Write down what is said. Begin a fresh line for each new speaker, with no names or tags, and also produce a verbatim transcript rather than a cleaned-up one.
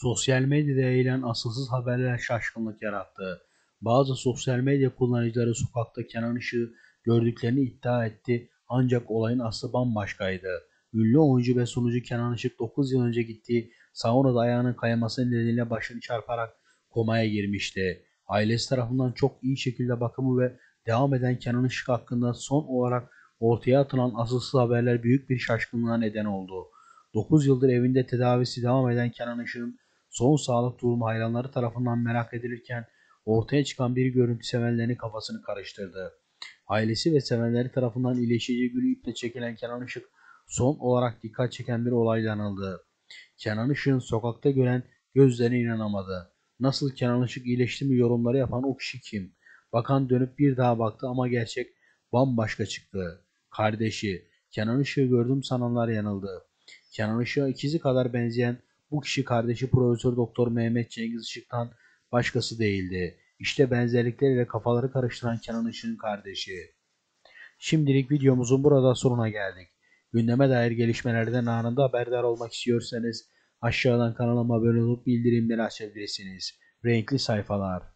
Sosyal medyada yayılan asılsız haberler şaşkınlık yarattı. Bazı sosyal medya kullanıcıları sokakta Kenan Işık'ı gördüklerini iddia etti ancak olayın aslı bambaşkaydı. Ünlü oyuncu ve sunucu Kenan Işık dokuz yıl önce gittiği saunada ayağının kayması nedeniyle başını çarparak komaya girmişti. Ailesi tarafından çok iyi şekilde bakımı ve devam eden Kenan Işık hakkında son olarak ortaya atılan asılsız haberler büyük bir şaşkınlığa neden oldu. dokuz yıldır evinde tedavisi devam eden Kenan Işık'ın son sağlık durumu hayranları tarafından merak edilirken ortaya çıkan bir görüntü sevenlerin kafasını karıştırdı. Ailesi ve sevenleri tarafından iyileşeceği günü iple çekilen Kenan Işık son olarak dikkat çeken bir olayla anıldı. Kenan Işık'ın sokakta gören gözlerine inanamadı. Nasıl Kenan Işık iyileşti mi yorumları yapan o kişi kim? Bakan dönüp bir daha baktı ama gerçek bambaşka çıktı. Kardeşi, Kenan Işık'ı gördüm sananlar yanıldı. Kenan Işık'a ikizi kadar benzeyen bu kişi kardeşi Profesör Doktor Mehmet Cengiz Işık'tan başkası değildi. İşte benzerlikleriyle kafaları karıştıran Kenan Işık'ın kardeşi. Şimdilik videomuzun burada sonuna geldik. Gündeme dair gelişmelerden anında haberdar olmak istiyorsanız aşağıdan kanalıma abone olup bildirimleri açabilirsiniz. Renkli sayfalar.